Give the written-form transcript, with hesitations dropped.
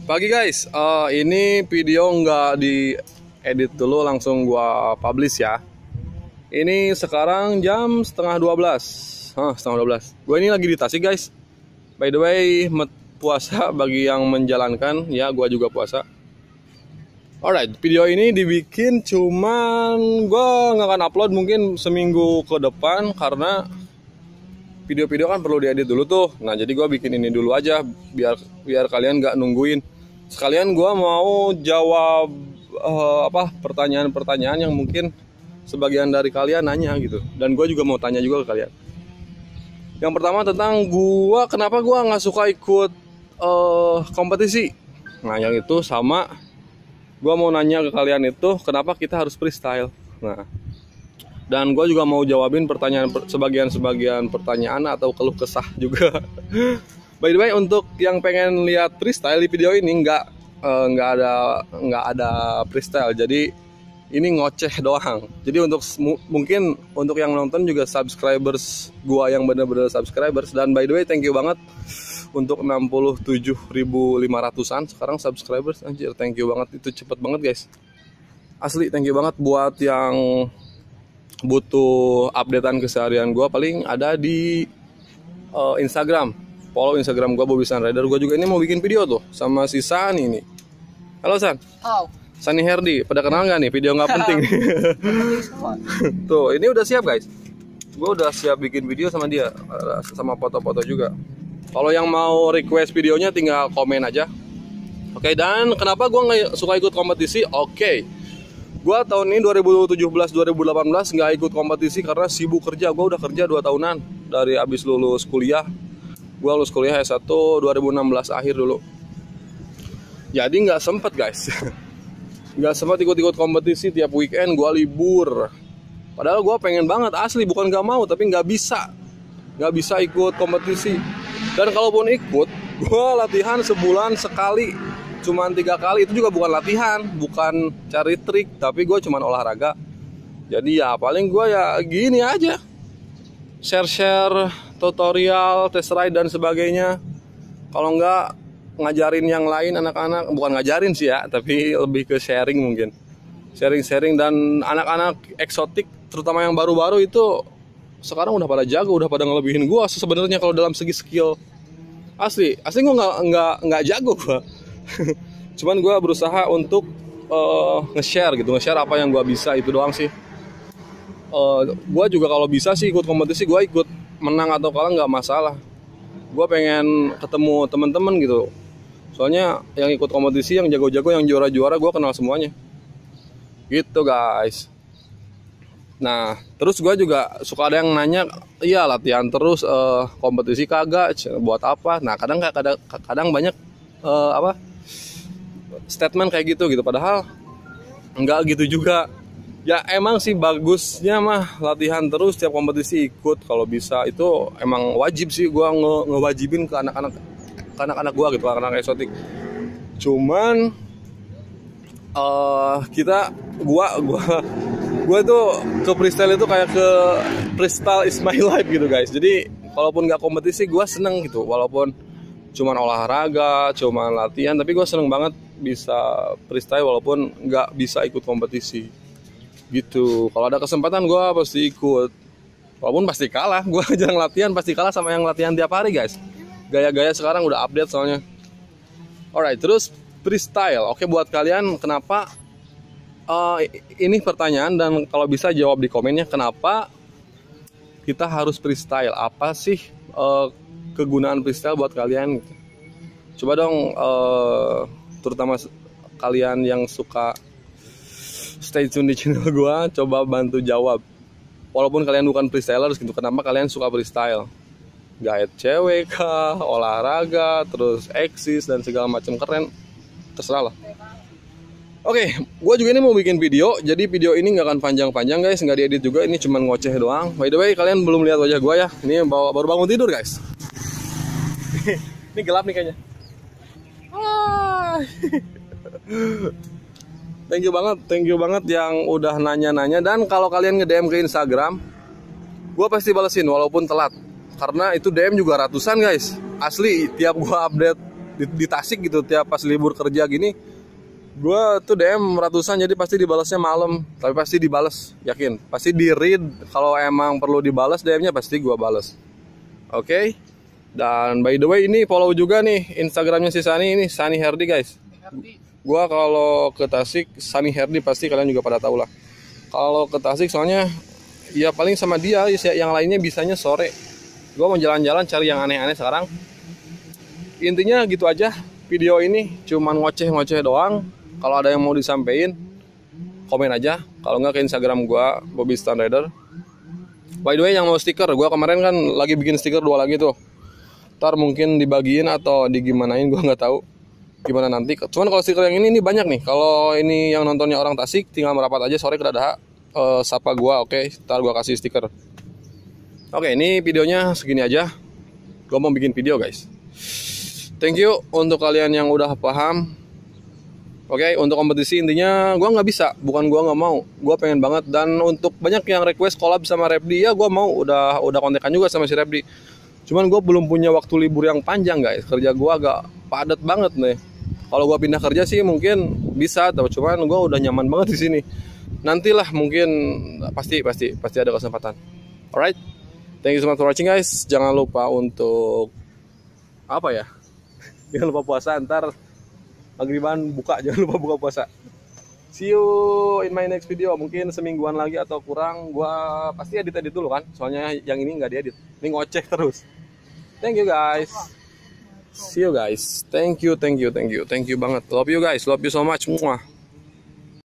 Pagi guys, ini video nggak diedit dulu, langsung gua publish ya. Ini sekarang jam setengah 12. Setengah 12. Gue ini lagi di Tasik guys. By the way, puasa bagi yang menjalankan, ya gua juga puasa. Alright, video ini dibikin cuman gua nggak akan upload mungkin seminggu ke depan karena video-video kan perlu diedit dulu tuh. Nah jadi gue bikin ini dulu aja biar kalian nggak nungguin. Sekalian gue mau jawab pertanyaan-pertanyaan yang mungkin sebagian dari kalian nanya gitu. Dan gue juga mau tanya juga ke kalian. Yang pertama tentang gue, kenapa gue nggak suka ikut kompetisi. Nah yang itu sama, gue mau nanya ke kalian itu kenapa kita harus freestyle. Nah, dan gue juga mau jawabin sebagian pertanyaan atau keluh kesah juga. By the way, untuk yang pengen lihat freestyle di video ini nggak ada freestyle. Jadi ini ngoceh doang. Jadi mungkin untuk yang nonton juga subscribers gue yang bener-bener subscribers. Dan by the way, thank you banget untuk 67.500-an sekarang subscribers. Anjir, thank you banget, itu cepet banget guys. Asli thank you banget. Buat yang butuh updatean keseharian gue paling ada di Instagram. Follow Instagram gue, Bobby Sun Rider. Gue juga ini mau bikin video tuh sama si Sani nih. Halo San. Halo. Sani Herdi. Pada kenal nggak nih? Video nggak penting. Tuh ini udah siap guys. Gue udah siap bikin video sama dia, sama foto-foto juga. Kalau yang mau request videonya tinggal komen aja. Oke, dan kenapa gue nggak suka ikut kompetisi? Oke. Gua tahun ini 2017-2018 nggak ikut kompetisi karena sibuk kerja. Gua udah kerja 2 tahunan dari abis lulus kuliah. Gua lulus kuliah S1 2016 akhir dulu. Jadi nggak sempet guys. Nggak sempet ikut-ikut kompetisi. Tiap weekend gua libur. Padahal gua pengen banget asli, bukan nggak mau tapi nggak bisa ikut kompetisi. Dan kalaupun ikut, gua latihan sebulan sekali. Cuman 3 kali, itu juga bukan latihan, bukan cari trik, tapi gue cuman olahraga. Jadi ya paling gue ya gini aja, share tutorial, test ride dan sebagainya. Kalau enggak ngajarin yang lain anak-anak, bukan ngajarin sih ya, tapi lebih ke sharing mungkin. Sharing dan anak-anak eksotik, terutama yang baru-baru itu sekarang udah pada jago, udah pada ngelebihin gue sebenarnya kalau dalam segi skill. Asli gue nggak jago gue. Cuman gue berusaha untuk nge-share apa yang gue bisa, itu doang sih. Gue juga kalau bisa sih ikut kompetisi, gue ikut menang atau kalah nggak masalah. Gue pengen ketemu teman-teman gitu. Soalnya yang ikut kompetisi, yang jago-jago, yang juara-juara gue kenal semuanya. Gitu guys. Nah terus gue juga suka ada yang nanya, iya latihan terus, kompetisi kagak, buat apa? Nah kadang banyak statement kayak gitu padahal enggak gitu juga ya. Emang sih bagusnya mah latihan terus, tiap kompetisi ikut kalau bisa, itu emang wajib sih. Gua ngewajibin ke anak-anak gua gitu, anak-anak eksotik. Cuman gua tuh ke freestyle itu kayak ke freestyle is my life gitu guys. Jadi kalaupun nggak kompetisi gua seneng gitu, walaupun cuman olahraga, cuman latihan, tapi gue seneng banget bisa freestyle walaupun nggak bisa ikut kompetisi gitu. Kalau ada kesempatan gue pasti ikut, walaupun pasti kalah. Gue jarang latihan, pasti kalah sama yang latihan tiap hari guys. Gaya-gaya sekarang udah update soalnya. Alright, terus freestyle. Oke, buat kalian kenapa ini pertanyaan, dan kalau bisa jawab di komennya, kenapa kita harus freestyle? Apa sih kegunaan freestyle buat kalian? Coba dong, terutama kalian yang suka stay tune di channel gua, coba bantu jawab. Walaupun kalian bukan freestylers gitu, kenapa kalian suka freestyle? Gaet cewek kah, olahraga, terus eksis dan segala macam keren, terserah lah. Oke, gua juga ini mau bikin video, jadi video ini nggak akan panjang-panjang guys, nggak diedit juga, ini cuma ngoceh doang. By the way, kalian belum lihat wajah gua ya, ini baru bangun tidur guys. Ini gelap nih kayaknya. Thank you banget yang udah nanya-nanya. Dan kalau kalian nge-DM ke Instagram, gue pasti balesin walaupun telat. Karena itu DM juga ratusan guys. Asli, tiap gue update di Tasik gitu, tiap pas libur kerja gini gue tuh DM ratusan, jadi pasti dibalasnya malam, tapi pasti dibales, yakin pasti di read. Kalau emang perlu dibalas DM-nya pasti gue bales. Oke. Dan by the way ini follow juga nih Instagramnya si Sunny, ini Sunny Herdi guys. Gue kalau ke Tasik Sunny Herdi pasti kalian juga pada tahu lah. Kalau ke Tasik soalnya ya paling sama dia, yang lainnya bisanya sore. Gue mau jalan-jalan cari yang aneh-aneh sekarang. Intinya gitu aja, video ini cuman ngoceh-ngoceh doang. Kalau ada yang mau disampaikan, komen aja. Kalau nggak ke Instagram gue, Bobby Stan Rider. By the way, yang mau stiker, gue kemarin kan lagi bikin stiker 2 lagi tuh. Ntar mungkin dibagiin atau digimanain, gue nggak tahu gimana nanti. Cuman kalau stiker yang ini banyak nih. Kalau ini yang nontonnya orang Tasik, tinggal merapat aja sore ke Dadaha, sapa gue, oke. Ntar gue kasih stiker. Oke, ini videonya segini aja. Gue mau bikin video guys. Thank you untuk kalian yang udah paham. Oke, untuk kompetisi intinya gue nggak bisa, bukan gue nggak mau, gue pengen banget. Dan untuk banyak yang request collab sama Repdi, ya gue mau, udah kontekan juga sama si Repdi. Cuman gue belum punya waktu libur yang panjang guys, kerja gue agak padat banget nih. Kalau gue pindah kerja sih mungkin bisa, tapi cuman gue udah nyaman banget di sini. Nantilah mungkin pasti ada kesempatan. Alright, thank you so much for watching guys. Jangan lupa untuk apa ya? Jangan lupa puasa, ntar maghriban buka, jangan lupa buka puasa. See you in my next video. Mungkin semingguan lagi atau kurang. Gua pasti edit dulu kan, soalnya yang ini nggak diedit, ini ngoceh terus. Thank you guys, see you guys. Thank you banget, love you guys, love you so much. Muah.